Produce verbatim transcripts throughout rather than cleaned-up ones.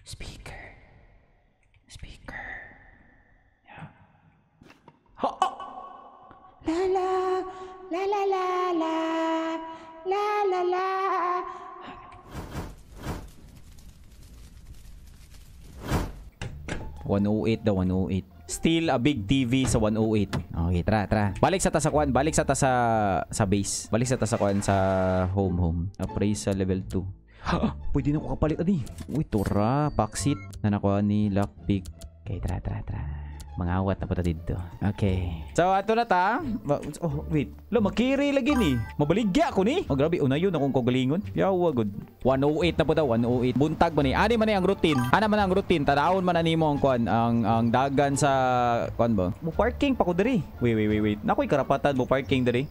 Speaker. Speaker. Yeah. Ha! Oh! La la la la la la la la la. one oh eight daw, one oh eight. Still a big T V sa one oh eight. Okay, tara, tara. Balik sa tasakwan, balik sa tasa sa base. Balik sa tasakwan sa home home. Appraise sa level two. Pwede na ko kapalit ani. Uy, tura, paksit na nakuha ni lockpick. Okay, tara, tara, tara. Mangawat na po ta dito. Okay. So, ato na ta. Oh, wait. Lo, makiri lagi ni. Mabaligya ko ni. Oh, grabe. Una yun akong kagalingon. Yawa, good. one oh eight na po ta. one oh eight. Buntag ba ni? Ani man ang routine. Ana man ang routine. Tanaon man ani mo ang kwan. Ang, ang dagan sa kwan ba? Mo parking pa ko diri. Wait, wait, wait, wait. Nakoy karapatan mo parking diri.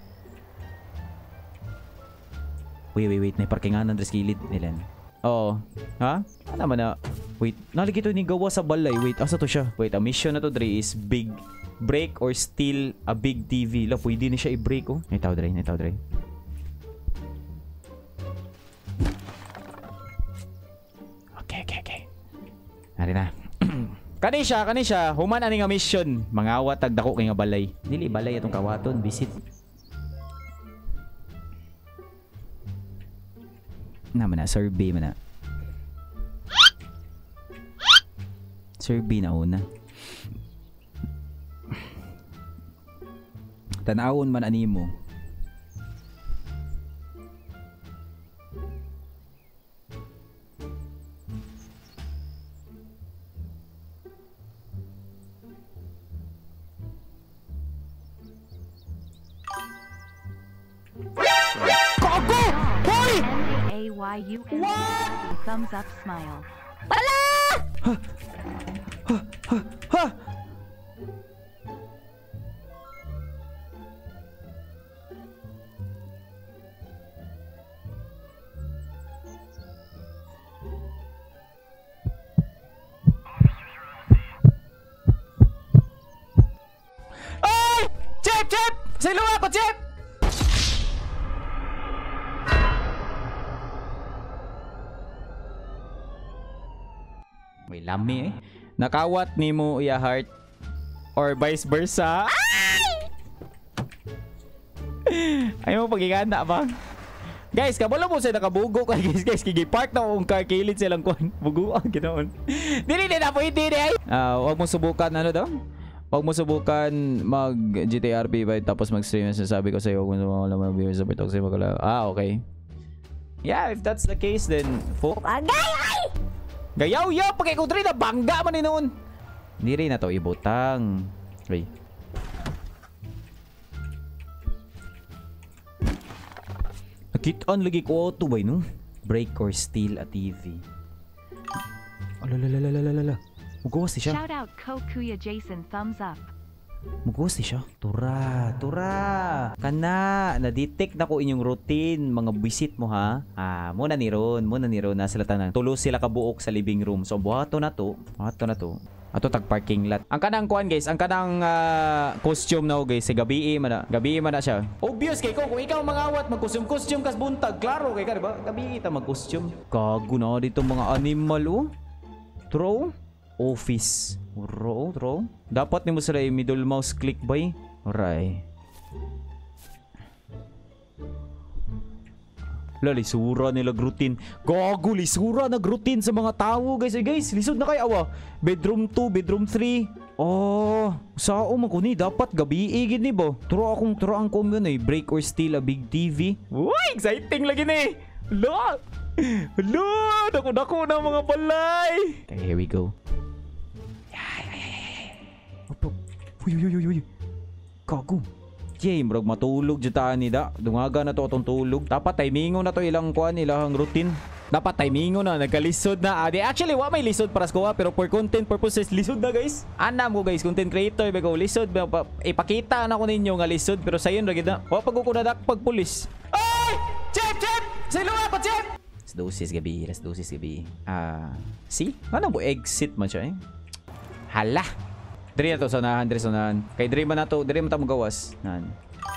Wait, wait, wait. May parkingan ng skilid. Nilan. Oo. Ha? Ano man na? Wait. Naligit ito ni gawa sa balay. Wait. Asa to siya? Wait. Ang mission na to, Dre, is big. Break or steal a big T V. La, pwede na siya i-break, oh. Naitaw, Dre. Naitaw, Dre. Okay, okay, okay. Nari na. Kani siya, kani siya. Human ani nga mission. Mangawat tagdako kay nga balay. Dili balay atong kawaton. Visit. Naman na, survey man na. Survey na una. Tanawon man animo. Kogo! Hoy! Y U N thumbs up smile. Wala! Ha! Ha! Ha! Ha! Ay! Chip! Chip! Siluwa ko, Chip! May lami eh. Nakawat ni mo iya heart or vice versa. Ay mo pagiganda ba? Guys, kabalo mo sa nakabugo kay guys, guys kigi park na ang car kilid silang kuan. Buguan ginoon. Dili na pwede di ay. Ah, wag mo subukan ano daw? Wag mo subukan mag G T R P ba tapos mag-stream sa sabi ko sa iyo kung wala mo viewers sa TikTok sa magala. Ah, okay. Yeah, if that's the case then fuck. Agay! Gayaw yaw pagay ko diri na bangga man ni noon. Diri na to ibutang. Okay. Nakitaan lagi ko auto ba no? Break or steal a T V. Alalalalala. Mugawas siya. Shout out Ko Kuya Jason thumbs up. Mugawas siya. Tura, tura. Kana, na-detect na ko inyong routine, mga visit mo ha. Ah, muna ni Ron, muna ni Ron na sila tanan. Tulo sila kabuok sa living room. So buhato na to, buhato na to. Ato tag parking lot. Ang kanang kuan guys, ang kanang uh, costume na guys, sa gabi man na. Gabi man na siya. Obvious kay ko kung ikaw mangawat mag-costume-costume kas buntag, klaro kay ka diba? Gabi ta mag-costume. Kago na dito mga animal oh. Throw office. Throw, throw. Dapat nimo sila middle mouse click by. Alright. Lali sura nila routine. Gago lisura nag-routine sa mga tao guys. Eh, guys, lisod na kay awa. Bedroom two, bedroom three. Oh, sao man ko ni dapat gabi igid ni ba? Turo akong turo ang kom yun eh. Break or steal a big T V. Uy, exciting lagi ni. Lo. Lo, dako-dako na mga balay. Okay, here we go. Uy, uy, uy, uy. Gago. Jay, murag matulog jutaan ni da. Dungaga na to atong tulog. Dapat timingo na to ilang kuan, ilang routine. Dapat timingo na, nagkalisod na. Ah, di, actually, wa may lisod para sa kuha, pero for content purposes, lisod na guys. Anam ko guys, content creator, bago lisod. Ipakita na ko ninyo nga lisod, pero sayon lagi na. Wa pag ko na pag pulis. Ay! Chip, chip! Siluwa ko, chip! Las dosis gabi, las dosis gabi. Ah, see? Ano mo, exit man siya eh. Hala! Diri na to, sonahan, diri sonahan. Kay diri man na to, diri man ta magawas. Nan.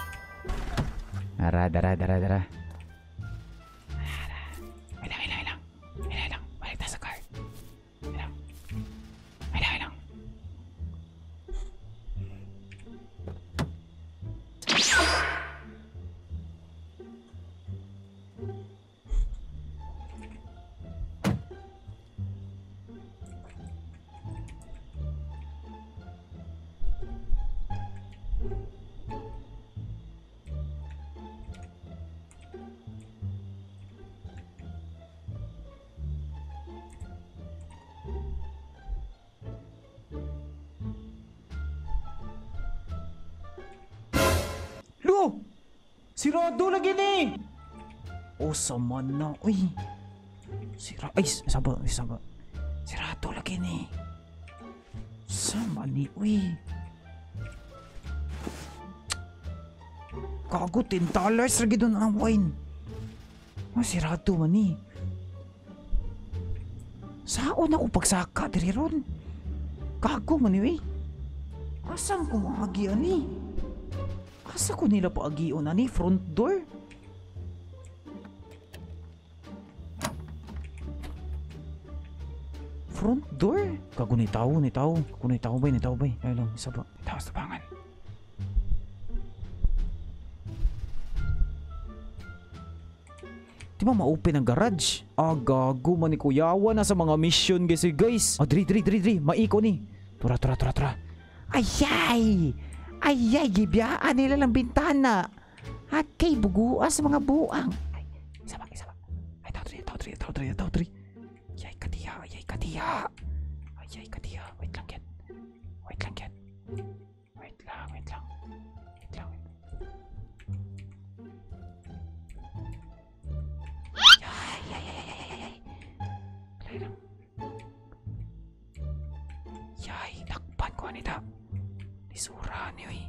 Ara, dara, dara, dara. Wala, wala, wala. Wala lang, balik ta sa car. Sirado lagi ni. Oh, sama na. Uy. Sira. Ay, saba. Saba. Sirado lagi ni. Sama ni. Uy. Kago, ten dollars lagi doon ang wine. Oh, sirado man ni. Saan ako pagsaka diri ron? Kago man ni. Asan ko maagian ni? Asa ko nila paagion ani? Front door? Front door? Kago ni tao, ni tao. Kago ni tao bay, ni tao bay. Ay lang, isa ba? Ni tao sa tabangan. Di ba ma-open ang garage? Ah, gago man ni kuyawa na sa mga mission guys guys. Ah, dri, dri, dri, dri. Maiko ni. Tura, tura, tura, tura. Ayay! Ayay, gibiyaan nila lang bintana. Hakay, buguas sa mga buang. Ay, isa ba, isa ba. Ay, tao, tri, tao, tri, tao, tri, tao, tri. Ayay, katiya, ayay, katiya. Ayay, katiya. Wait lang, Ken. Wait lang, Ken. Wait lang, wait lang. Wait lang, wait. Ayay, ayay, ayay, ayay, ayay. Wala lang. Ayay, takpan ko, Anita. Lisura ni uy.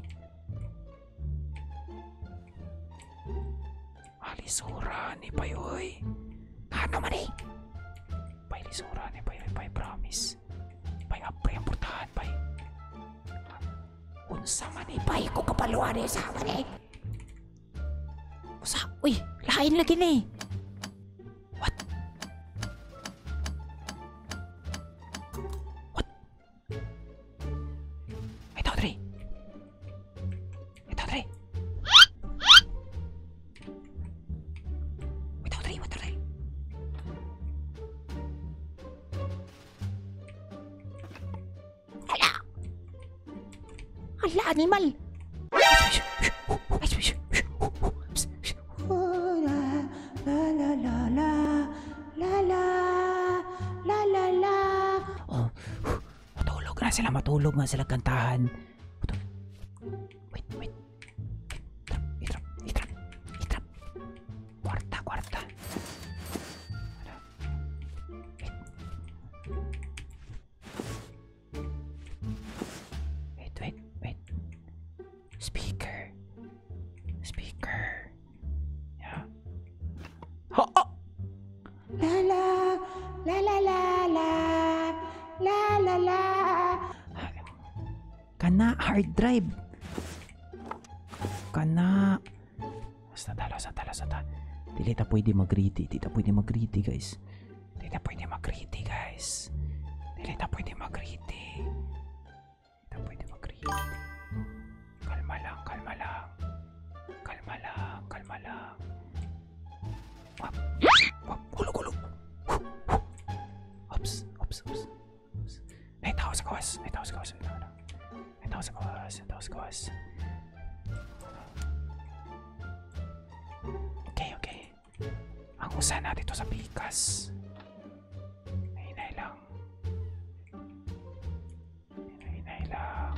Alisura ni Payoy. Ano man eh? Pay lisura ni Payoy. Pay promise. Pay apre ang portahan. Pay. Unsa man eh? Pay ko kapaluan eh. Sa man eh. Usa. Uy. Lain lagi ni. What? What? Ay tao dre. Ay tao dre. Ay tao dre. Ay tao dre. Hala. Hala animal. Sila matulog nga sila kantahan. Wait, wait. Itrap, itrap, itrap. Kwarta, kwarta. Wait, wait, wait. Speaker. Speaker. Yeah. Ha, oh! La la, la la la la, la la la. Kana hard drive. Kana. Basta tala, basta tala, basta tala. Dili ta pwede mag-greedy. Dili ta pwede mag-greedy guys. Dili ta pwede mag-greedy guys. Dili ta pwede mag-greedy. Dili ta pwede mag-greedy. Kalma lang, kalma lang. Kalma lang, kalma lang. Wap, wap, hulog, hulog. Ops, ops, ops. May tao sa kawas. May tao sa kawas. May tao sa kawas. May tao sa kawas. Okay, okay. Ang usahan natin ito sa pikas. Hinay lang. Hinay lang.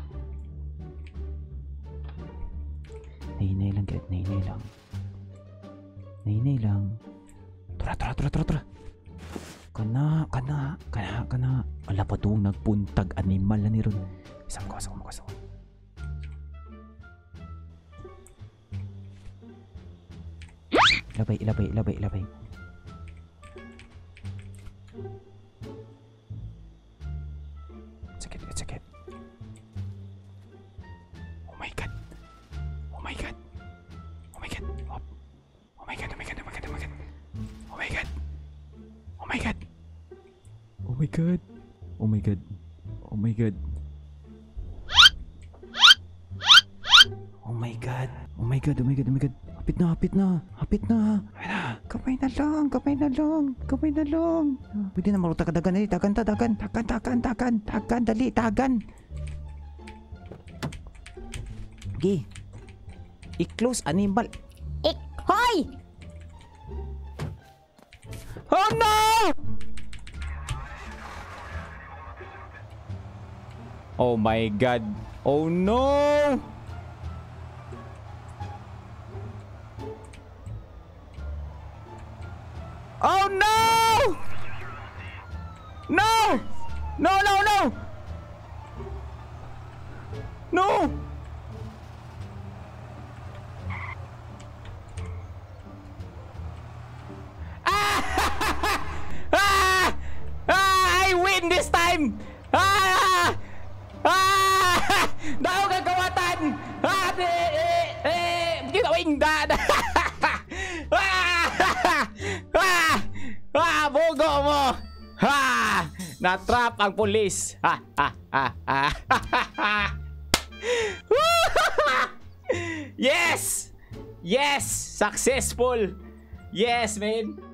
Hinay lang, Gret. Hinay lang. Hinay lang. Tura, tura, tura, tura, tura. Kana, kana, kana, kana. Ala pa doong nagpuntag animal na ni ron. Isang ko, isang ko, isang ko. Ilabay, ilabay, ilabay, ilabay. Sakit, sakit. Oh my god. Oh my god. Oh my god. Oh, oh my god, oh my god, oh my god, oh my god. Oh my god. Oh my god. Oh my god. Oh my god. Oh my god. Oh my god. Oh my god. Oh my god. Oh my god. Hapit na, hapit na. Hapit na. Ay na. Kamay na lang. Kamay na lang. Kamay na lang. Pwede na maruta ka dagan. Tagan ta, dagan. Tagan, tagan, tagan. Tagan, dali, tagan. Okay. I-close animal. Ik. Hoy! Oh no! Oh my god. Oh no! No, no, no! No! Ah! Ah! Ah! I win this time! Ah! Ah! Daw gagawatan! Ah! Eh! Eh! Eh! Ginawing da! Ah! Ah! Ah! Bogo mo! Ha! Na-trap ang pulis! Ha! Ha! Ha! Ha! Yes! Yes! Successful! Yes, man!